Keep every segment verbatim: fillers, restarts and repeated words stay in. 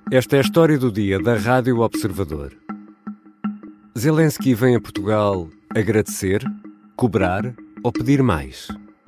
Esta é a história do dia da Rádio Observador. Zelensky vem a Portugal agradecer, cobrar ou pedir mais?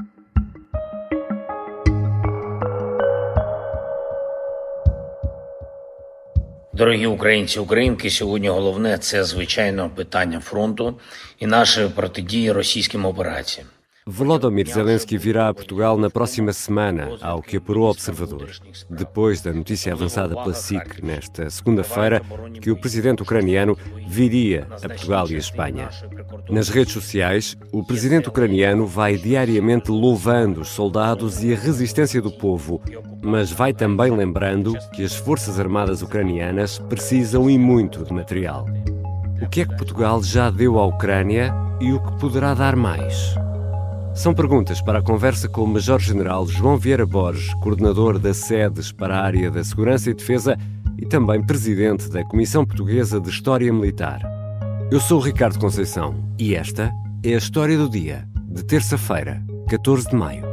Дорогі українці, українки, сьогодні головне – це, звичайно, питання фронту і нашої протидії російським операціям. Volodymyr Zelensky virá a Portugal na próxima semana, ao que apurou o Observador, depois da notícia avançada pela S I C nesta segunda-feira que o presidente ucraniano viria a Portugal e a Espanha. Nas redes sociais, o presidente ucraniano vai diariamente louvando os soldados e a resistência do povo, mas vai também lembrando que as Forças Armadas ucranianas precisam e muito de material. O que é que Portugal já deu à Ucrânia e o que poderá dar mais? São perguntas para a conversa com o Major-General João Vieira Borges, coordenador da SEDES para a área da Segurança e Defesa e também presidente da Comissão Portuguesa de História Militar. Eu sou o Ricardo Conceição e esta é a História do Dia, de terça-feira, catorze de maio.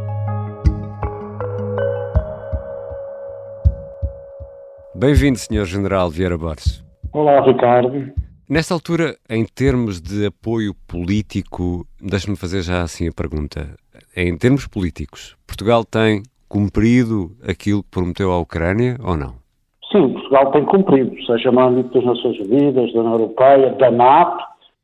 Bem-vindo, senhor General Vieira Borges. Olá, Ricardo. Nesta altura, em termos de apoio político, deixe-me fazer já assim a pergunta. Em termos políticos, Portugal tem cumprido aquilo que prometeu à Ucrânia ou não? Sim, Portugal tem cumprido, seja no âmbito das Nações Unidas, da União Europeia, da NATO,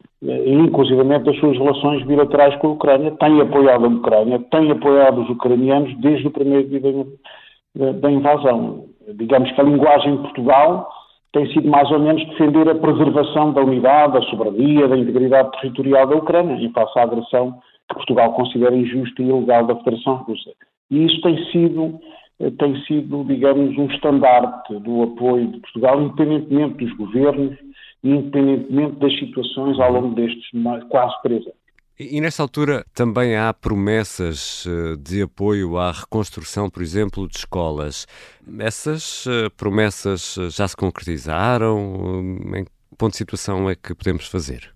e inclusivamente das suas relações bilaterais com a Ucrânia, tem apoiado a Ucrânia, tem apoiado os ucranianos desde o primeiro dia da, da invasão. Digamos que a linguagem de Portugal tem sido mais ou menos defender a preservação da unidade, da soberania, da integridade territorial da Ucrânia, em face à agressão que Portugal considera injusta e ilegal da Federação Russa. E isso tem sido, tem sido, digamos, um estandarte do apoio de Portugal, independentemente dos governos e independentemente das situações ao longo destes quase três anos. E nesta altura também há promessas de apoio à reconstrução, por exemplo, de escolas. Essas promessas já se concretizaram? Em que ponto de situação é que podemos fazer?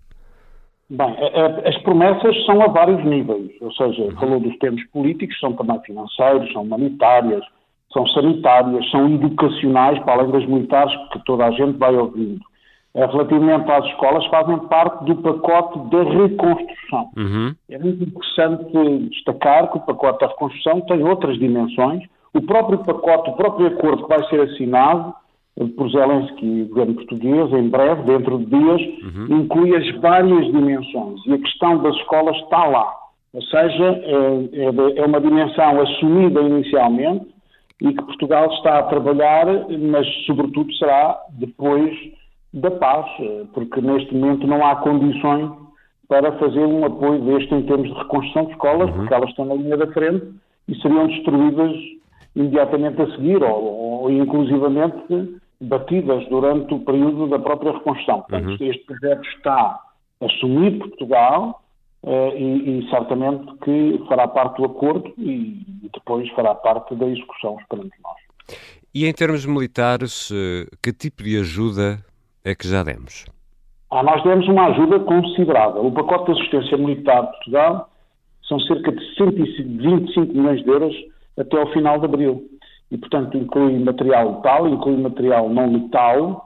Bem, as promessas são a vários níveis, ou seja, falou dos termos políticos, são também financeiros, são humanitárias, são sanitárias, são educacionais, para além das militares que toda a gente vai ouvindo. Relativamente às escolas, fazem parte do pacote da reconstrução. Uhum. É muito interessante destacar que o pacote da reconstrução tem outras dimensões. O próprio pacote, o próprio acordo que vai ser assinado por Zelensky e o governo português, em breve, dentro de dias, uhum. inclui as várias dimensões. E a questão das escolas está lá. Ou seja, é, é uma dimensão assumida inicialmente e que Portugal está a trabalhar, mas sobretudo será depois da paz, porque neste momento não há condições para fazer um apoio deste em termos de reconstrução de escolas, uhum. porque elas estão na linha da frente e seriam destruídas imediatamente a seguir, ou, ou inclusivamente batidas durante o período da própria reconstrução. Portanto, uhum. este projeto está assumido por Portugal uh, e, e certamente que fará parte do acordo e, e depois fará parte da execução, esperamos nós. E em termos militares, que tipo de ajuda é que já demos? Ah, nós demos uma ajuda considerável. O pacote de assistência militar de Portugal são cerca de cento e vinte e cinco milhões de euros até ao final de abril. E, portanto, inclui material letal, inclui material não letal,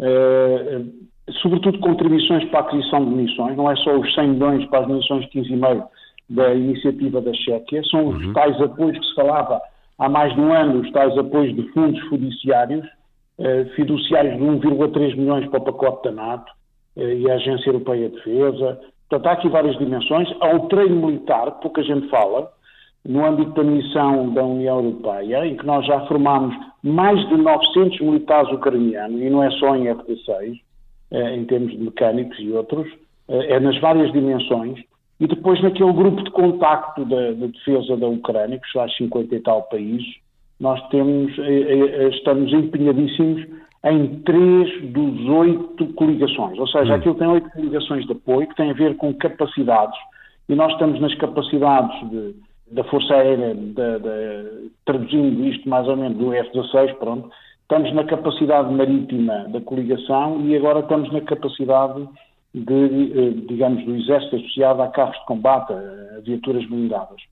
eh, sobretudo contribuições para a aquisição de munições. Não é só os cem milhões para as munições de quinze vírgula cinco da iniciativa da Chequia, são os uhum. tais apoios que se falava há mais de um ano, os tais apoios de fundos fiduciários, fiduciários de um vírgula três milhões para o pacote da NATO e a Agência Europeia de Defesa. Portanto, há aqui várias dimensões. Há o treino militar, que pouca gente fala, no âmbito da missão da União Europeia, em que nós já formámos mais de novecentos militares ucranianos, e não é só em F P seis, em termos de mecânicos e outros, é nas várias dimensões. E depois naquele grupo de contacto da, da defesa da Ucrânia, que faz cinquenta e tal países, nós temos, estamos empenhadíssimos em três dos oito coligações. Ou seja, aquilo tem oito coligações de apoio que têm a ver com capacidades. E nós estamos nas capacidades de, da Força Aérea, de, de, traduzindo isto mais ou menos do F dezasseis, pronto. Estamos na capacidade marítima da coligação e agora estamos na capacidade de, digamos, do Exército associado a carros de combate, a viaturas blindadas.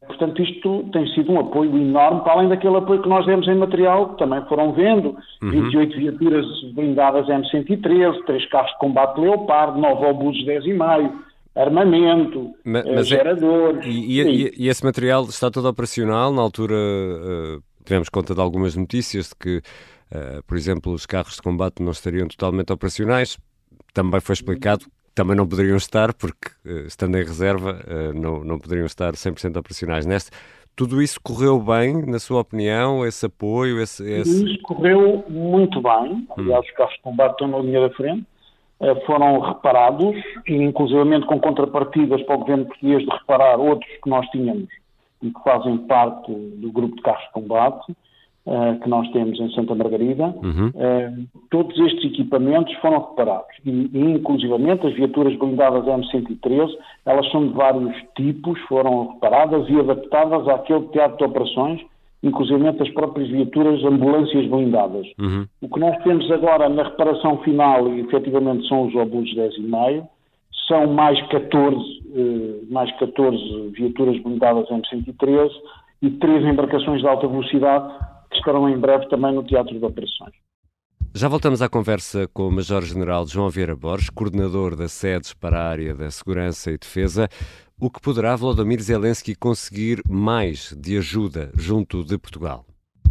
portanto, isto tem sido um apoio enorme, para além daquele apoio que nós demos em material, que também foram vendo, uhum. vinte e oito viaturas blindadas M cento e treze, três carros de combate Leopard, nove obuses dez e meio, armamento, mas, uh, mas gerador... É, e, e, e esse material está todo operacional? Na altura uh, tivemos conta de algumas notícias de que, uh, por exemplo, os carros de combate não estariam totalmente operacionais. Também foi explicado também não poderiam estar, porque uh, estando em reserva uh, não, não poderiam estar cem por cento operacionais neste. Tudo isso correu bem, na sua opinião, esse apoio? Esse, esse... Tudo isso correu muito bem. Aliás, hum. os carros de combate estão na linha da frente, uh, foram reparados, e inclusivamente com contrapartidas para o governo português de reparar outros que nós tínhamos e que fazem parte do grupo de carros de combate, Uh, que nós temos em Santa Margarida, uhum. uh, todos estes equipamentos foram reparados e, e inclusivamente as viaturas blindadas M cento e treze, elas são de vários tipos, foram reparadas e adaptadas àquele teatro de operações, inclusivamente as próprias viaturas ambulâncias blindadas. Uhum. O que nós temos agora na reparação final, e efetivamente são os obuses dez e meio, são mais catorze, uh, mais catorze viaturas blindadas M cento e treze e três embarcações de alta velocidade que estarão em breve também no Teatro de Operações. Já voltamos à conversa com o Major-General João Vieira Borges, coordenador das sedes para a área da Segurança e Defesa. O que poderá Volodymyr Zelensky conseguir mais de ajuda junto de Portugal?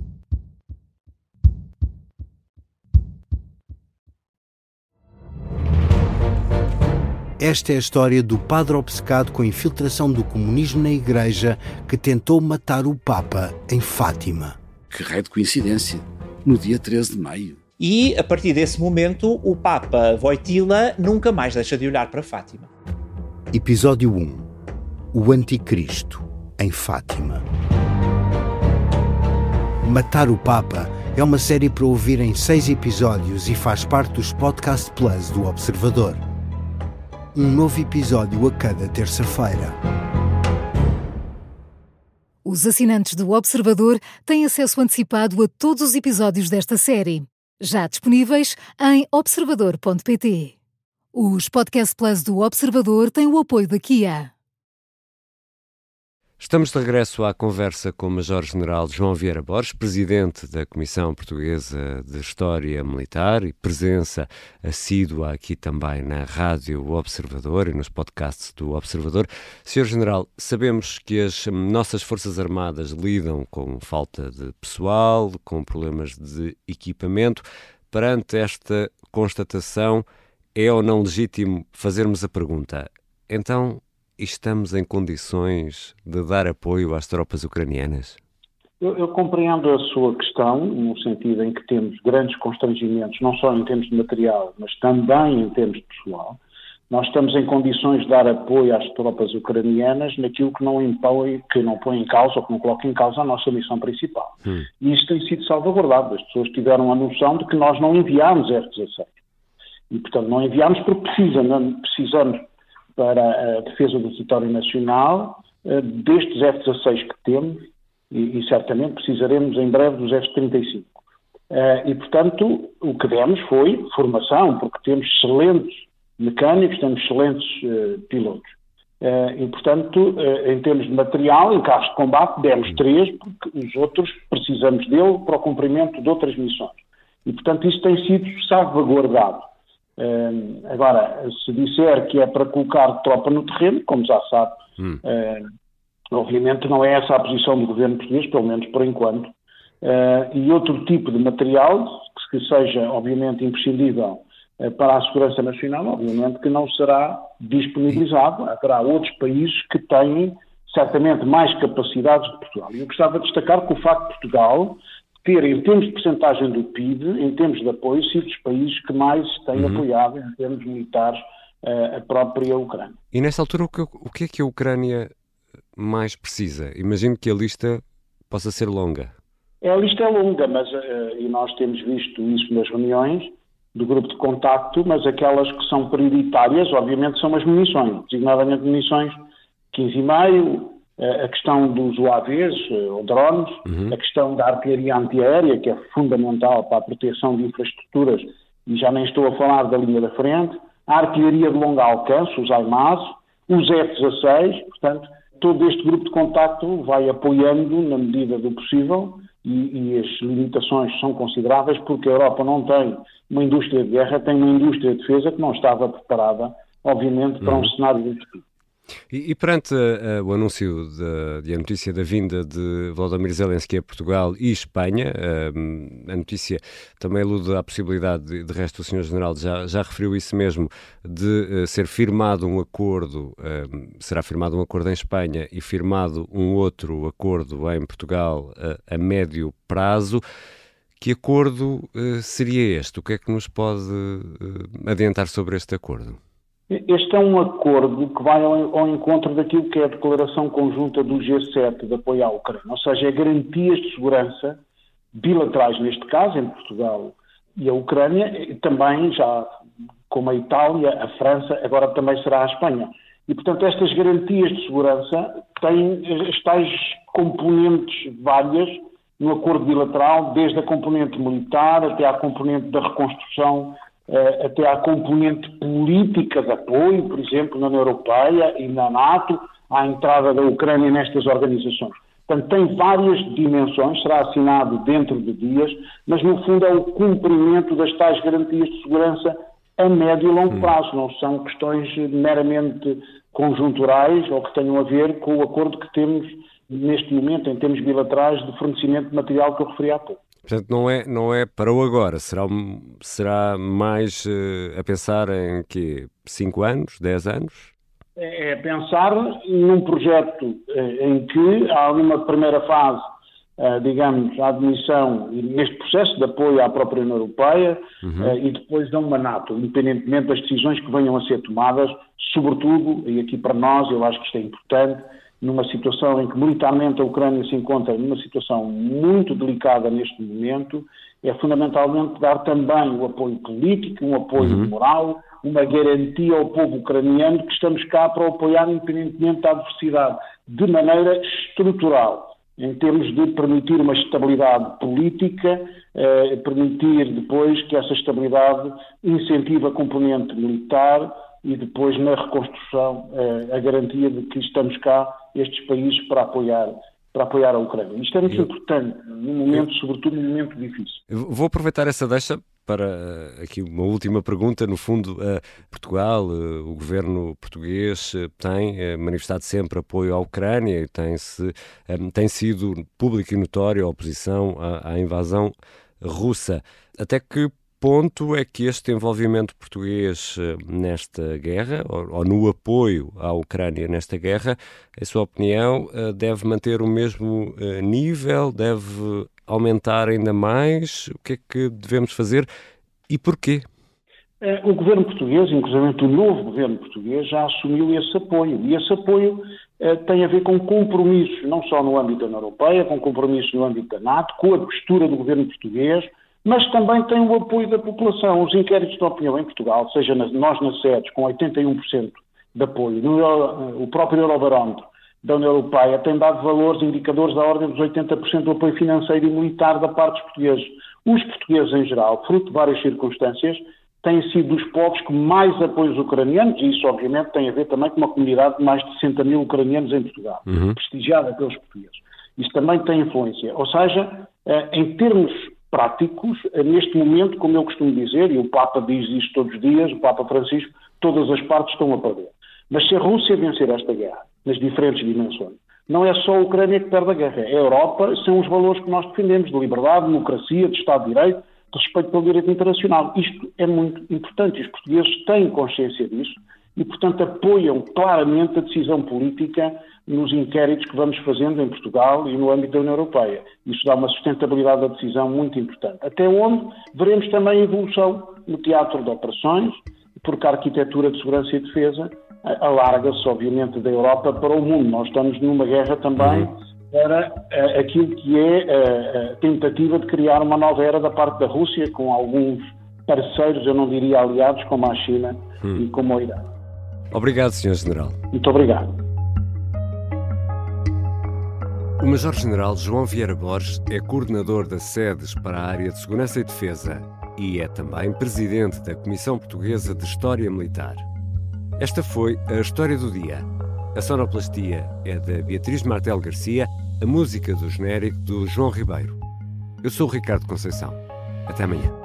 Esta é a história do padre obcecado com a infiltração do comunismo na Igreja que tentou matar o Papa em Fátima. Que raio de coincidência, no dia treze de maio. E, a partir desse momento, o Papa Wojtyła nunca mais deixa de olhar para Fátima. Episódio um. O Anticristo, em Fátima. Matar o Papa é uma série para ouvir em seis episódios e faz parte dos Podcast Plus do Observador. Um novo episódio a cada terça-feira. Os assinantes do Observador têm acesso antecipado a todos os episódios desta série, já disponíveis em observador ponto pt. Os Podcast Plus do Observador têm o apoio da Kia. Estamos de regresso à conversa com o Major-General João Vieira Borges, presidente da Comissão Portuguesa de História Militar e presença assídua aqui também na Rádio Observador e nos podcasts do Observador. senhor General, sabemos que as nossas Forças Armadas lidam com falta de pessoal, com problemas de equipamento. Perante esta constatação, é ou não legítimo fazermos a pergunta: então, estamos em condições de dar apoio às tropas ucranianas? Eu, eu compreendo a sua questão, no sentido em que temos grandes constrangimentos, não só em termos de material, mas também em termos de pessoal. Nós estamos em condições de dar apoio às tropas ucranianas naquilo que não impõe, que não põe em causa ou que não coloca em causa a nossa missão principal. Hum. E isso tem sido salvaguardado. As pessoas tiveram a noção de que nós não enviámos F dezasseis. E, portanto, não enviámos porque precisamos, precisamos para a defesa do território nacional, destes F dezasseis que temos, e, e certamente precisaremos em breve dos F trinta e cinco. E, portanto, o que demos foi formação, porque temos excelentes mecânicos, temos excelentes uh, pilotos. Uh, e, portanto, uh, em termos de material, em carros de combate, demos três, porque os outros precisamos dele para o cumprimento de outras missões. E, portanto, isso tem sido salvaguardado. Uh, agora, se disser que é para colocar tropa no terreno, como já sabe, hum. uh, obviamente não é essa a posição do governo português, pelo menos por enquanto. Uh, e outro tipo de material, que seja, obviamente, imprescindível uh, para a segurança nacional, obviamente que não será disponibilizado. Haverá outros países que têm, certamente, mais capacidades de Portugal. E eu gostava de destacar que o facto de Portugal ter, em termos de percentagem do P I B, em termos de apoio, sido dos países que mais têm uhum. apoiado, em termos militares, uh, a própria Ucrânia. E nessa altura, o que, o que é que a Ucrânia mais precisa? Imagino que a lista possa ser longa. A lista é longa, mas, uh, e nós temos visto isso nas reuniões do grupo de contacto, mas aquelas que são prioritárias, obviamente, são as munições, designadamente munições quinze e meio, a questão dos U A Vs, ou drones, uhum. a questão da artilharia antiaérea, que é fundamental para a proteção de infraestruturas, e já nem estou a falar da linha da frente, a artilharia de longo alcance, os HIMARS, os F dezasseis, portanto, todo este grupo de contacto vai apoiando na medida do possível e, e as limitações são consideráveis porque a Europa não tem uma indústria de guerra, tem uma indústria de defesa que não estava preparada, obviamente, para um uhum. cenário deste tipo. E, e perante uh, o anúncio de, de a notícia da vinda de Volodymyr Zelensky a Portugal e Espanha, uh, a notícia também alude à possibilidade, de, de resto o senhor General já, já referiu isso mesmo, de uh, ser firmado um acordo, uh, será firmado um acordo em Espanha e firmado um outro acordo em Portugal uh, a médio prazo. Que acordo uh, seria este? O que é que nos pode uh, adiantar sobre este acordo? Este é um acordo que vai ao, ao encontro daquilo que é a declaração conjunta do G sete de apoio à Ucrânia, ou seja, é garantias de segurança bilaterais, neste caso, entre Portugal e a Ucrânia, e também já como a Itália, a França, agora também será a Espanha. E, portanto, estas garantias de segurança têm as tais componentes várias no acordo bilateral, desde a componente militar até à componente da reconstrução, até à componente política de apoio, por exemplo, na União Europeia e na NATO, à entrada da Ucrânia nestas organizações. Portanto, tem várias dimensões, será assinado dentro de dias, mas no fundo é o cumprimento das tais garantias de segurança a médio e longo prazo, não são questões meramente conjunturais ou que tenham a ver com o acordo que temos neste momento em termos bilaterais de fornecimento de material que eu referi há pouco. Portanto, não é, não é para o agora, será, será mais uh, a pensar em quê? cinco anos, dez anos? É pensar num projeto uh, em que há uma primeira fase, uh, digamos, a admissão neste processo de apoio à própria União Europeia uhum. uh, e depois a uma NATO, independentemente das decisões que venham a ser tomadas, sobretudo, e aqui para nós eu acho que isto é importante, numa situação em que militarmente a Ucrânia se encontra numa situação muito delicada neste momento, é fundamentalmente dar também o apoio político, um apoio uhum. moral, uma garantia ao povo ucraniano que estamos cá para o apoiar independentemente da adversidade, de maneira estrutural, em termos de permitir uma estabilidade política, eh, permitir depois que essa estabilidade incentive a componente militar e depois na reconstrução eh, a garantia de que estamos cá, estes países, para apoiar, para apoiar a Ucrânia. Isto é muito Eu... importante, num momento, Eu... sobretudo num momento difícil. Eu vou aproveitar essa deixa para aqui uma última pergunta. No fundo, uh, Portugal, uh, o governo português uh, tem uh, manifestado sempre apoio à Ucrânia e tem-se, um, tem sido público e notório a oposição à, à invasão russa. Até que ponto é que este envolvimento português nesta guerra, ou, ou no apoio à Ucrânia nesta guerra, em sua opinião, deve manter o mesmo nível, deve aumentar ainda mais? O que é que devemos fazer e porquê? O governo português, inclusive o novo governo português, já assumiu esse apoio. E esse apoio eh, tem a ver com compromissos, não só no âmbito da União Europeia, com compromissos no âmbito da NATO, com a postura do governo português, mas também tem o apoio da população. Os inquéritos de opinião em Portugal, seja nas, nós na SEDES, com oitenta e um por cento de apoio, no, o próprio Eurobarómetro da União Europeia tem dado valores, indicadores da ordem dos oitenta por cento do apoio financeiro e militar da parte dos portugueses. Os portugueses em geral, fruto de várias circunstâncias, têm sido dos povos que mais apoiam os ucranianos, e isso obviamente tem a ver também com uma comunidade de mais de sessenta mil ucranianos em Portugal, uhum. prestigiada pelos portugueses. Isso também tem influência. Ou seja, em termos práticos, neste momento, como eu costumo dizer, e o Papa diz isto todos os dias, o Papa Francisco, todas as partes estão a perder. Mas se a Rússia vencer esta guerra, nas diferentes dimensões, não é só a Ucrânia que perde a guerra, é a Europa, são os valores que nós defendemos, de liberdade, democracia, de Estado de Direito, de respeito pelo direito internacional. Isto é muito importante, os portugueses têm consciência disso e, portanto, apoiam claramente a decisão política nos inquéritos que vamos fazendo em Portugal e no âmbito da União Europeia. Isso dá uma sustentabilidade da decisão muito importante. Até onde veremos também a evolução no teatro de operações, porque a arquitetura de segurança e defesa alarga-se, obviamente, da Europa para o mundo. Nós estamos numa guerra também para uh, aquilo que é a uh, tentativa de criar uma nova era da parte da Rússia, com alguns parceiros, eu não diria aliados, como a China hum. e como o Irã. Obrigado, senhor General. Muito obrigado. O Major-General João Vieira Borges é coordenador da SEDES para a área de Segurança e Defesa e é também presidente da Comissão Portuguesa de História Militar. Esta foi a História do Dia. A sonoplastia é da Beatriz Martel Garcia, a música do genérico do João Ribeiro. Eu sou o Ricardo Conceição. Até amanhã.